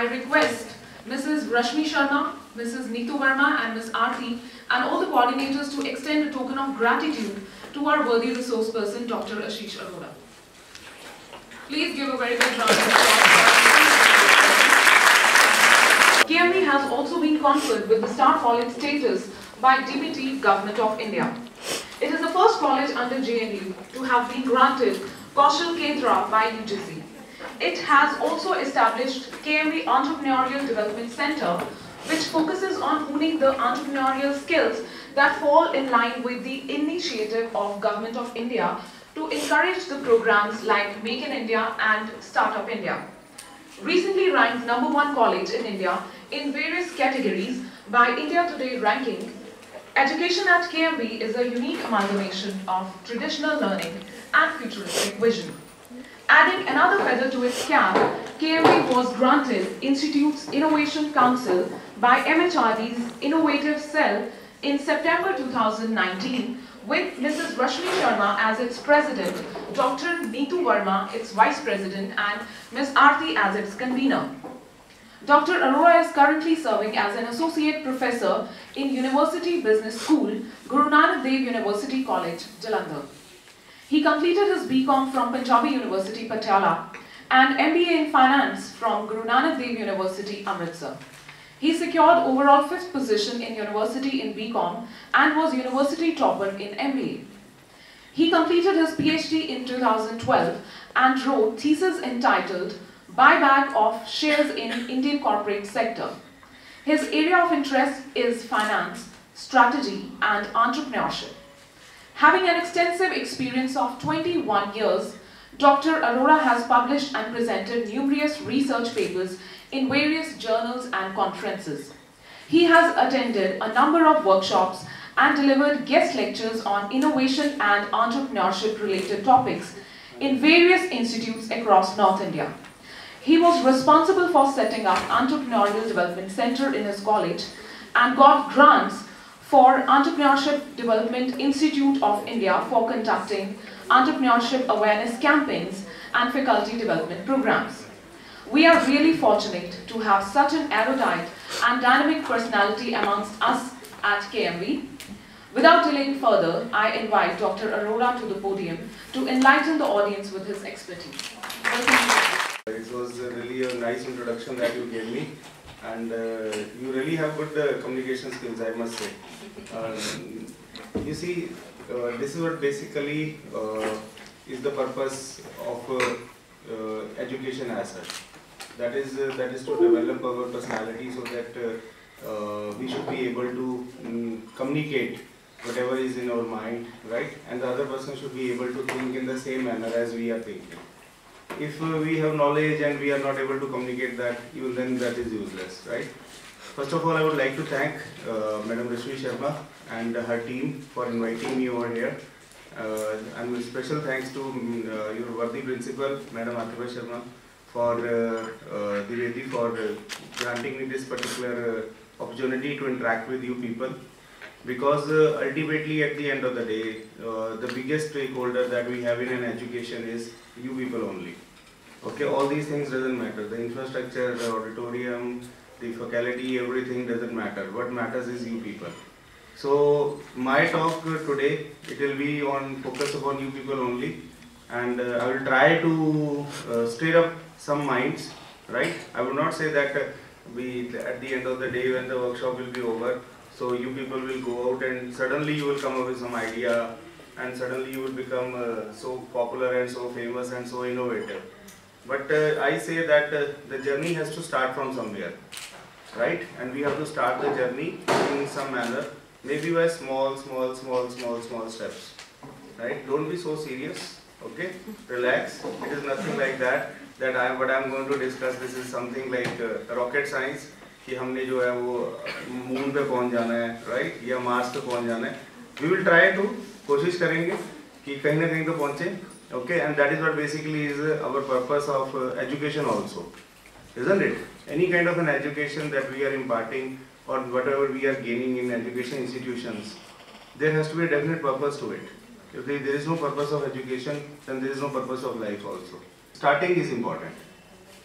I request Mrs. Rashmi Sharma, Mrs. Neetu Verma and Ms. Aarti and all the coordinators to extend a token of gratitude to our worthy resource person, Dr. Ashish Arora. Please give a very big round of applause. Kmviic has also been conferred with the Star College status by DPT Government of India. It is the first college under JNU to have been granted Kaushal Kendra by UGC. It has also established Kmviic Entrepreneurial Development Center, which focuses on honing the entrepreneurial skills that fall in line with the initiative of Government of India to encourage the programs like Make in India and Startup India. Recently ranked #1 college in India in various categories by India Today ranking, education at Kmviic is a unique amalgamation of traditional learning and futuristic vision. Adding another feather to its cap, Kmviic was granted Institute's Innovation Council by MHRD's Innovative Cell in September 2019 with Mrs. Rashmi Sharma as its president, Dr. Neetu Verma its vice president and Ms. Aarti as its convener. Dr. Arora is currently serving as an associate professor in University Business School, Guru Nanak Dev University College, Jalandhar. He completed his BCom from Punjabi University, Patiala, and MBA in Finance from Guru Nanak Dev University, Amritsar. He secured overall 5th position in university in BCom and was university topper in MBA. He completed his PhD in 2012 and wrote thesis entitled Buyback of Shares in Indian Corporate Sector. His area of interest is finance, strategy, and entrepreneurship. Having an extensive experience of 21 years, Dr. Arora has published and presented numerous research papers in various journals and conferences. He has attended a number of workshops and delivered guest lectures on innovation and entrepreneurship related topics in various institutes across North India. He was responsible for setting up Entrepreneurial Development Center in his college and got grants for Entrepreneurship Development Institute of India for conducting entrepreneurship awareness campaigns and faculty development programs. We are really fortunate to have such an erudite and dynamic personality amongst us at Kmviic. Without delaying further, I invite Dr. Arora to the podium to enlighten the audience with his expertise. It was really a nice introduction that you gave me, and you really have good communication skills, I must say. You see, this is what basically is the purpose of education as such. That is to develop our personality so that we should be able to communicate whatever is in our mind, right? And the other person should be able to think in the same manner as we are thinking. If we have knowledge and we are not able to communicate that, even then that is useless, right? First of all, I would like to thank Madam Rashmi Sharma and her team for inviting me over here. And with special thanks to your worthy principal, Madam Aarti Sharma, for Divedi for granting me this particular opportunity to interact with you people. Because ultimately at the end of the day, the biggest stakeholder that we have in an education is you people only. Okay, all these things doesn't matter. The infrastructure, the auditorium, the faculty, everything doesn't matter. What matters is you people. So my talk today, it will be on focus upon you people only, and I will try to stir up some minds, right? I will not say that at the end of the day when the workshop will be over, so you people will go out and suddenly you will come up with some idea and suddenly you will become so popular and so famous and so innovative. But I say that the journey has to start from somewhere, right? And we have to start the journey in some manner, maybe by small steps, right? Don't be so serious, okay? Relax. It is nothing like that. What I'm going to discuss, this is something like rocket science. कि हमने जो है वो moon पे पहुंच जाना है, right? या मार्स पे पहुंच जाना है. We will try to कोशिश करेंगे कि कहीं ना कहीं तो पहुंचे, okay? And that is what basically is our purpose of education also, isn't it? Any kind of an education that we are imparting or whatever we are gaining in education institutions, there has to be a definite purpose to it. If there is no purpose of education, then there is no purpose of life also. Starting is important.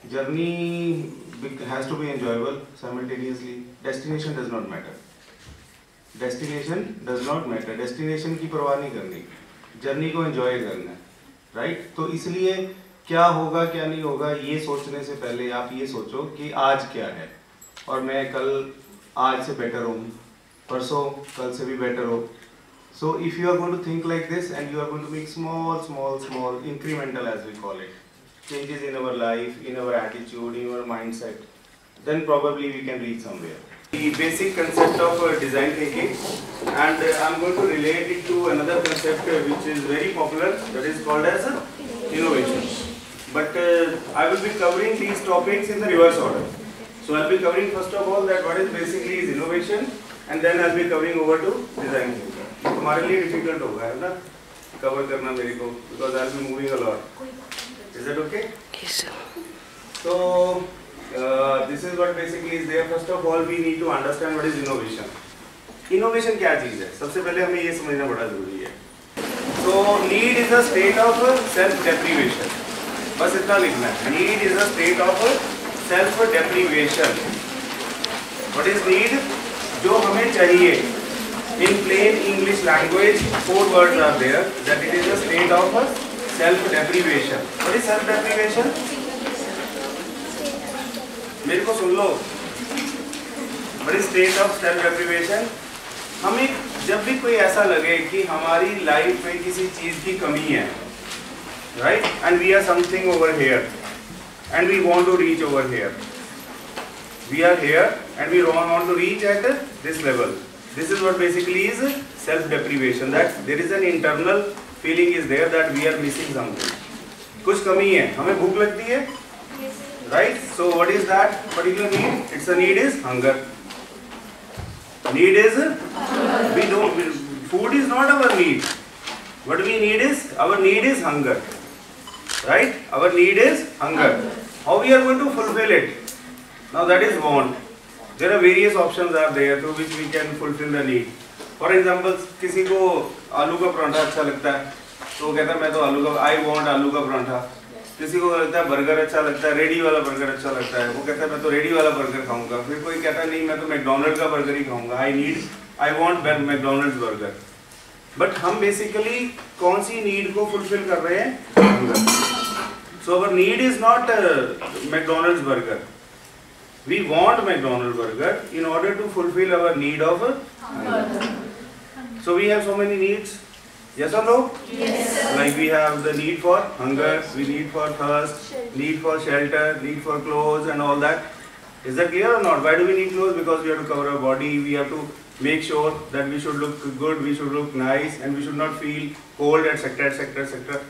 Journey has to be enjoyable simultaneously. Destination does not matter. Destination does not matter. Destination की परवाह नहीं करनी, journey को enjoy करना है, right? तो इसलिए क्या होगा क्या नहीं होगा ये सोचने से पहले आप ये सोचो कि आज क्या है, और मैं कल आज से बेटर हूँ, परसों कल से भी बेटर हो. So if you are going to think like this and you are going to make small incremental, as we call it, changes in our life, in our attitude, in our mindset, then probably we can reach somewhere. The basic concept of design thinking, and I'm going to relate it to another concept which is very popular, that is called as innovation. But I will be covering these topics in the reverse order. So I'll be covering first of all that what is basically is innovation, and then I'll be covering over to design thinking. तुम्हारे लिए difficult होगा है ना cover करना मेरे को, because I'll be moving a lot. Is that okay? Yes, sir. So this is what basically is there. First of all, we need to understand what is innovation. Innovation क्या चीज़ है? सबसे पहले हमें ये समझना बड़ा जरूरी है. So need is a state of self-deprivation. बस इतना लिखना है. Need is a state of self-deprivation. What is need? जो हमें चाहिए. In plain English language, 4 words are there. That it is a state of self-deprivation. What is self-deprivation? मेरे को सुन लो. What is state of self-deprivation? हमें जब भी कोई ऐसा लगे कि हमारी लाइफ में किसी चीज की कमी है, right? And we are something over here, and we want to reach over here. We are here, and we want to reach at this level. This is what basically is self-deprivation. That there is an internal feeling is there that we are missing something. कुछ कमी है, हमें भूख लगती है, right? So what is that particular need? It's a need is hunger. Need is we don't. Food is not our need. What we need is hunger, right? Our need is hunger. How we are going to fulfill it? Now that is want. There are various options are there through which we can fulfill the need. For example, किसी को आलू का पराठा अच्छा लगता है, तो वो कहता है मैं तो आलू का I want आलू का पराठा. किसी को लगता है बर्गर अच्छा लगता है, रेडी वाला बर्गर अच्छा लगता है, वो कहता है मैं तो रेडी वाला बर्गर खाऊंगा. फिर कोई कहता है नहीं मैं तो मैकडॉनल्ड का बर्गर ही खाऊंगा. I want McDonald's burger. But हम बेसिकली कौन सी नीड को फुलफिल कर रहे हैं? So our need is not McDonald's burger. We want McDonald's burger in order to fulfill our need of hunger. So we have so many needs. Yes or no? Yes, sir. Like we have the need for hunger, we need for thirst, need for shelter, need for clothes and all that. Is that clear or not? Why do we need clothes? Because we have to cover our body, we have to make sure that we should look good, we should look nice, and we should not feel cold, etc., etc., etc.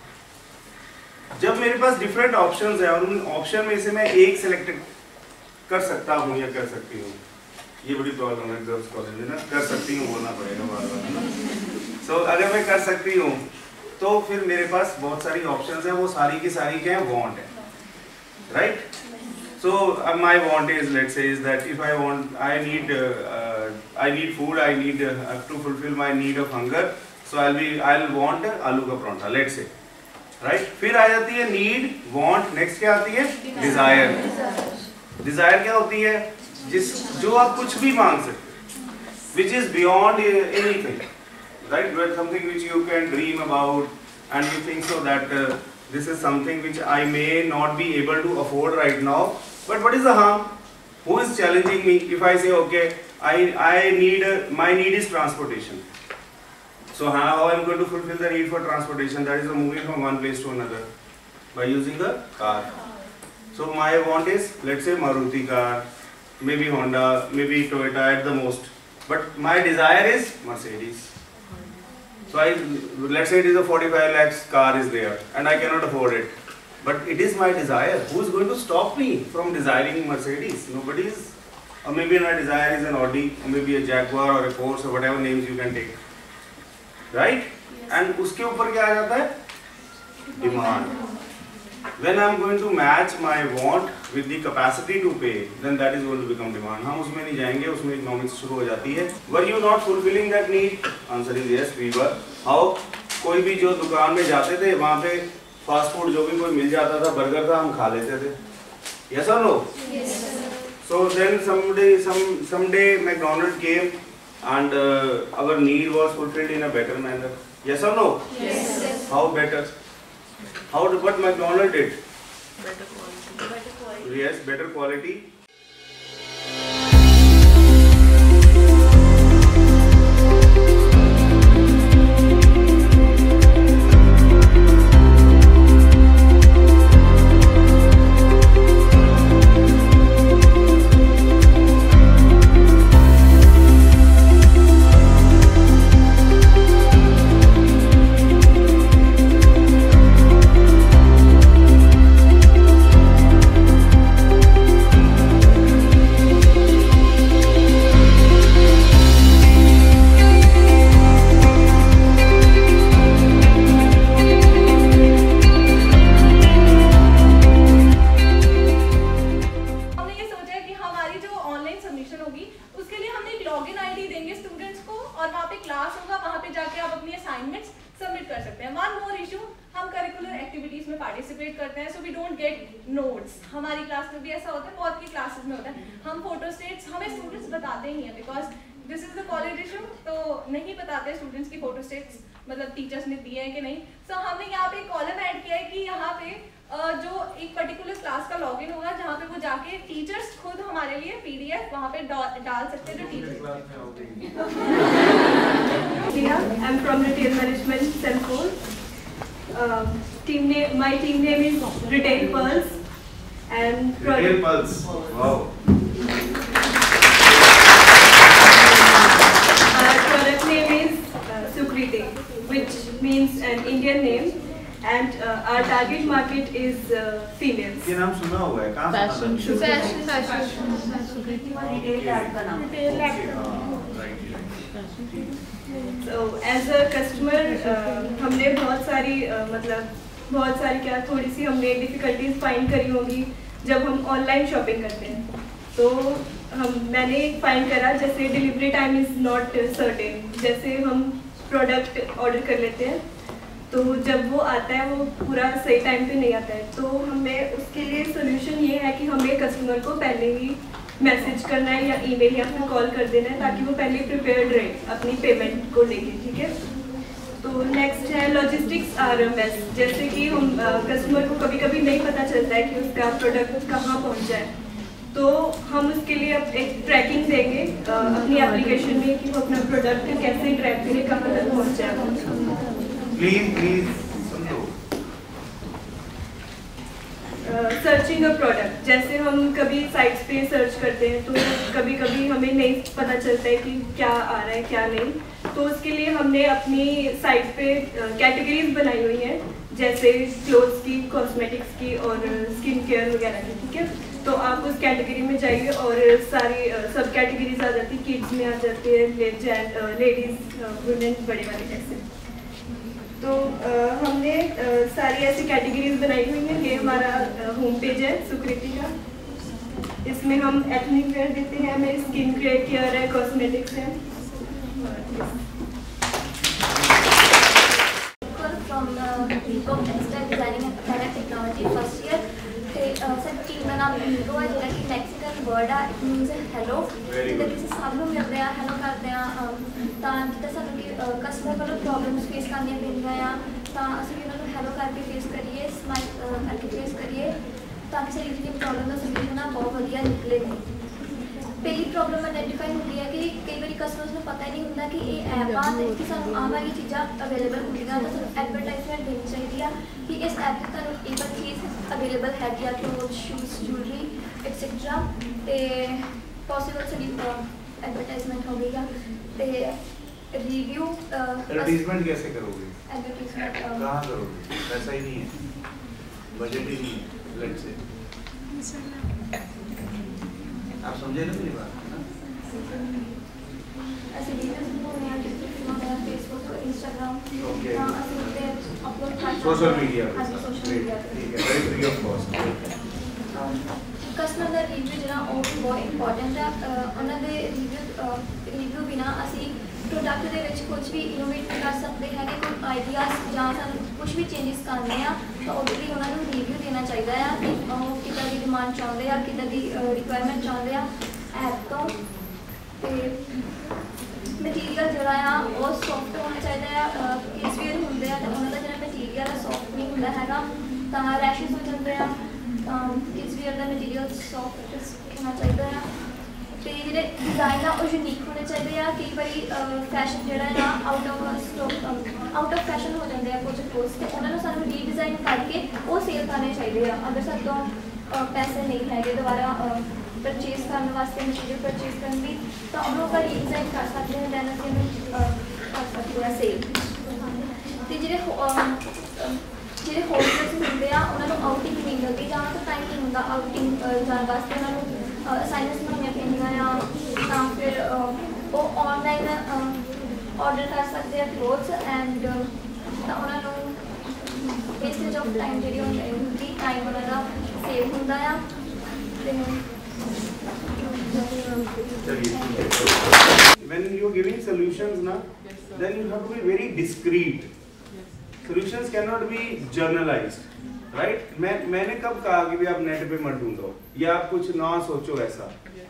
जब मेरे पास different options हैं और उन option में से मैं एक select कर सकता हूँ या कर सकती हूँ, ये बड़ी प्रॉब्लम है गर्ल्स कॉलेज में ना, कर सकती हूँ बोलना पड़ेगा बार-बार ना. So अगर मैं कर सकती हूँ तो फिर मेरे पास बहुत सारी options हैं, वो सारी की सारी क्या है? Want है, right? So my want is, let's say, is that if I want, I need food, I need to fulfill my need of hunger, so I'll want आलू का पराठा, let's say, right? फिर आ जाती है need, want, next क्या आती है? Desire. Desire क्या होती है? जो आप कुछ भी मांग सकते, which is beyond anything, right? But something which you can dream about, and you think so that this is something which I may not be able to afford right now. But what is the harm? Who is challenging me if I say okay, I need my need is transportation. So how I am going to fulfill the need for transportation? That is moving from one place to another by using a car. So my want is, let's say, Maruti car, maybe Honda, maybe Toyota at the most. But my desire is Mercedes. So let's say it is a 45 lakhs car is there and I cannot afford it. But it is my desire. Who is going to stop me from desiring Mercedes? Nobody is. Or maybe my desire is an Audi, or maybe a Jaguar or a Porsche or whatever names you can take. Right? And उसके ऊपर क्या आ जाता है? Demand. When I am going to match my want with the capacity to pay, then that is going to become demand. हम उसमें नहीं जाएंगे, उसमें economics शुरू हो जाती है. Were you not fulfilling that need? Answer is yes, we were. How? कोई भी जो दुकान में जाते थे, वहाँ पे फास्ट फूड जो भी कोई मिल जाता था, बर्गर था, हम खा लेते थे. Yes or no? Yes, sir. So then someday McDonald came and our need was fulfilled in a better manner. Yes or no? Yes, sir. How better? What McDonald did? Better quality. Yes, better quality. Participate करते हैं, so we don't get notes. हमारी class में भी ऐसा होता है, बहुत की क्लासेस में होता है, हम फोटो स्टेट्स हमें स्टूडेंट्स बताते ही हैं, because this is the college issue, तो नहीं बताते स्टूडेंट्स की फोटो स्टेट्स मतलब टीचर्स ने दिए हैं कि नहीं। सो हमने यहाँ पे एक कॉलम ऐड किया है कि यहाँ पे जो एक पर्टिकुलर क्लास का लॉगिन होगा, जहाँ पे वो जाके टीचर्स खुद हमारे लिए पीडीएफ वहाँ पे डाल सकते हैं जो teachers. I am from retail management cell. my team name is Retail Pulse and Retail Pulse. Wow. Our product name is Sukriti, which means an Indian name, and our target market is females. ये नाम सुना हुआ है, कहाँ सुना था? सुकृति और retail lab का नाम। So as a customer हमने बहुत सारी क्या थोड़ी सी हमने डिफ़िकल्टीज फाइंड करी होंगी जब हम ऑनलाइन शॉपिंग करते हैं। तो मैंने फाइंड करा, जैसे delivery time is not certain. जैसे हम प्रोडक्ट ऑर्डर कर लेते हैं तो जब वो आता है वो पूरा सही टाइम पे नहीं आता है, तो हमें उसके लिए सोल्यूशन ये है कि हमें कस्टमर को पहले ही मैसेज करना है या ईमेल या फिर कॉल कर देना है, ताकि वो पहले प्रिपेयर्ड रहे अपनी पेमेंट को लेके। ठीक है, तो नेक्स्ट है लॉजिस्टिक्स आरएमएस। जैसे कि हम कस्टमर को कभी कभी नहीं पता चलता है कि उसका प्रोडक्ट कहाँ पहुँचा है, तो हम उसके लिए एक ट्रैकिंग देंगे अपनी एप्लीकेशन में कि वो अपना प्रोडक्ट कैसे ट्रैक करें, कहाँ तक पहुँचा है। प्लीज सर्चिंग अ प्रोडक्ट, जैसे हम कभी साइट्स पे सर्च करते हैं तो कभी कभी हमें नहीं पता चलता है कि क्या आ रहा है क्या नहीं, तो उसके लिए हमने अपनी साइट पे कैटेगरीज बनाई हुई हैं, जैसे क्लोथ्स की, कॉस्मेटिक्स की और स्किन केयर वगैरह की। ठीक है, तो आप उस कैटेगरी में जाइए और सारी सब कैटेगरीज आ जाती है, किड्स में आ जाती है, लेडीज़, वुमेन, बड़े वाले ऐसे। तो हमने सारी ऐसी कैटेगरीज बनाई हुई हैं। ये हमारा होम पेज है सुकृति का। इसमें हम एथनिक वेयर देते हैं, हमें स्किन केयर है, कॉस्मेटिक्स है। फर्स्ट ईयर सर टीम का नाम मीगो है, ਜਿਹੜਾ ਕਿ ਮੈਕਸੀਕਨ ਵਰਡ ਆ, ਇਟ ਮੀਨਸ ਹੈਲੋ। ਜਿੱਦਾਂ ਕਿਸੇ ਸਭ ਨੂੰ ਮਿਲਦੇ ਆ, ਹੈਲੋ ਕਰਦੇ ਆ, ਤਾਂ ਜਿੱਦਾਂ ਸਾਨੂੰ ਕਿ ਕਸਟਮਰ ਵੱਲੋਂ ਪ੍ਰੋਬਲਮਸ ਫੇਸ ਕਰਨੀਆਂ ਪੈਂਦੀਆਂ ਆ, ਤਾਂ ਅਸੀਂ ਉਹਨਾਂ ਨੂੰ ਹੈਲੋ ਕਰਕੇ ਫੇਸ ਕਰੀਏ, ਸਮਾਈਲ ਕਰਕੇ ਫੇਸ ਕਰੀਏ, ਤਾਂ ਕਿ ਸਾਡੀ ਜਿਹੜੀ ਪ੍ਰੋਬਲਮ ਦਾ ਸੋਲੂਸ਼ਨ ਆ ਬਹੁਤ ਵਧੀਆ ਨਿਕਲੇ। ਪਹਿਲੀ ਪ੍ਰੋਬਲਮ ਆਈਡੈਂਟੀਫਾਈ ਹੁੰਦੀ ਹੈ ਕਿ ਕਈ ਵਾਰੀ ਕਸਟਮਰਸ ਨੂੰ ਪਤਾ ਹੀ ਨਹੀਂ ਹੁੰਦਾ ਕਿ ਇਹ ਐਪ ਆ ਅਤੇ ਕਿ ਸਾਨੂੰ ਆਹ ਵਾਲੀ ਚੀਜ਼ਾਂ ਅਵੇਲੇਬਲ ਹੁੰਦੀਆਂ, ਤਾਂ ਸਾਨੂੰ ਐਡਵਰਟਾਈਜ਼ਮੈਂਟ ਦੇਣੀ ਚਾਹੀਦੀ ਆ ਕਿ ਇਸ ਐਪ 'ਤੇ ਤੁਹਾਨੂੰ ਇਹ ਵਾਲੀ ਚੀਜ਼ ਅਵੇਲੇਬਲ ਹੈਗੀ ਆ, ਕਲੋਥ, ਸ਼ੂਜ਼, ਜੂਲਰੀ ਐਕਸੈਟਰਾ। ਅਤੇ ਪੋਸੀਬਲ ਸਾਡੀ एडवर्टाइजमेंट हो गई है, तो रिव्यू एडवर्टाइजमेंट कैसे करोगे? एडवर्टाइजमेंट कहाँ करोगे? पैसा ही नहीं है, बजट ही नहीं है, लेट्स से आप समझे ना मेरी बात, है ना? ऐसे वीडियोस बनाने हैं, डिस्क्रिप्शन वगैरह, फेसबुक, इंस्टाग्राम, ओके, ऐसे होते हैं अपलोड करते हैं सोशल मीडिया, हाँ जी, सोशल मीडिया ठीक है, very free of cost. Customer का रिव्यू जो वो भी बहुत इंपॉर्टेंट है। उन्होंने रिव्यू बिना असी प्रोडक्ट के कुछ भी इनोवेट कर सकते हैं कि कोई आइडियाज़ जहाँ सू कुछ भी चेंजेस करने हैं, तो उसके लिए उन्होंने रिव्यू देना चाहिए कि कितना भी डिमांड चाहते हैं कितना की रिक्वायरमेंट चाहते हैं ऐप तो मटीरियल जोड़ा आ वो सॉफ्ट होना चाहिए किड्स वेयर होंगे तो उन्होंने जो मटीरियल सॉफ्ट नहीं होंगे है तो रैशेस हो जाते हैं किड्स वेयर का मटीरियल सॉफ्ट होना चाहिए तो जो डिज़ाइन है वो यूनिक होने चाहिए कई बार फैशन जोड़ा है आउट ऑफ फैशन हो जाते हैं कुछ क्लोथ्स तो उन्होंने सानू रीडिज़ाइन करके वो सेल करने चाहिए अगर सातों पैसे नहीं है दोबारा परचेज करने वास्ते मटीरियल परचेज करने की तो हम लोग रीडिज़ाइन कर सकते हैं दैन असीं कर सकते हैं सेल तो जो होस्टल्स होंगे उन्होंने आउटिंग नहीं मिलती जहाँ तो टाइम नहीं होंगे आउटिंग जाने वास्ते उन्होंने असाइनमेंट्स बनानी पैंदियां तो फिर वो ऑनलाइन ऑर्डर कर सकते हैं क्लोथ्स एंड तो उन्होंने वेस्टेज ऑफ टाइम जी होंगी टाइम उन्होंने सेव होंगे When you are giving solutions na, then you have to be very discreet. Solutions cannot be generalized, right? मैंने कब कहा कि भी आप नेट पे मत ढूंढो या आप कुछ ना सोचो ऐसा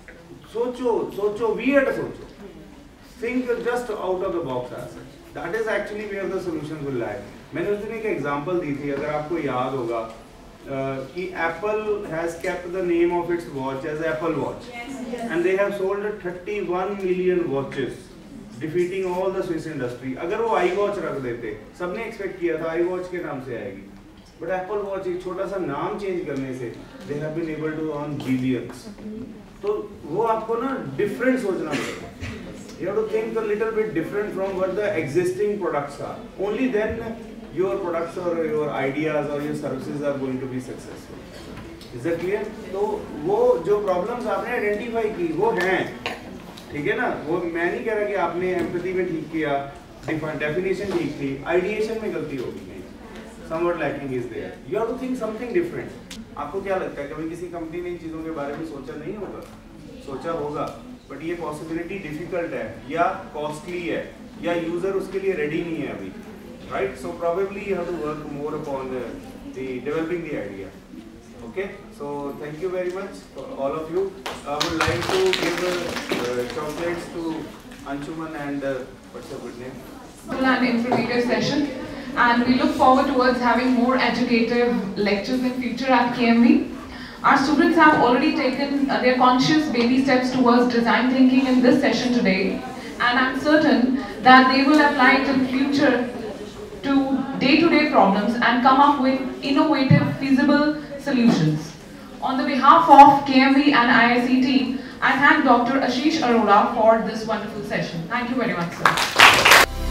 सोचो weird सोचो think just out of the box as such. That is actually where the solutions will lie. मैंने उस दिन एक एग्जांपल दी थी अगर आपको याद होगा कि Apple has kept the name of its watch as Apple Watch and they have sold 31 million watches defeating all the Swiss industry. अगर वो iWatch रख देते सबने एक्सपेक्ट किया था iWatch के नाम से आएगी but Apple Watch एक छोटा सा नाम चेंज करने से they have been able to earn billions. तो वो आपको ना डिफरेंट सोचना पड़ेगा. You have to think a little bit different from what the existing products are. Only then your products or your ideas or your services are going to be successful. Is that clear? तो वो जो problems आपने identify की वो हैं, ठीक है ना? वो मैं नहीं कह रहा कि आपने empathy में ठीक किया, definition ठीक थी, ideation में गलती होगी नहीं. Somewhat lacking is there. You have to think something different. आपको क्या लगता है कभी किसी कंपनी ने इन चीजों के बारे में सोचा नहीं होगा? सोचा होगा, but ये possibility difficult है या costly है या user उसके लिए ready नहीं है अभी. Right, so probably you have to work more upon the developing the idea. Okay, so thank you very much for all of you. I would like to give chocolates to Anshuman and what's your good name? And intermediate session, and we look forward towards having more educative lectures in future at KMV. Our students have already taken their conscious baby steps towards design thinking in this session today, and I'm certain that they will apply it in future to day-to-day problems and come up with innovative, feasible solutions. On the behalf of KMV and IICT, I thank Dr. Ashish Arora for this wonderful session. Thank you very much, sir.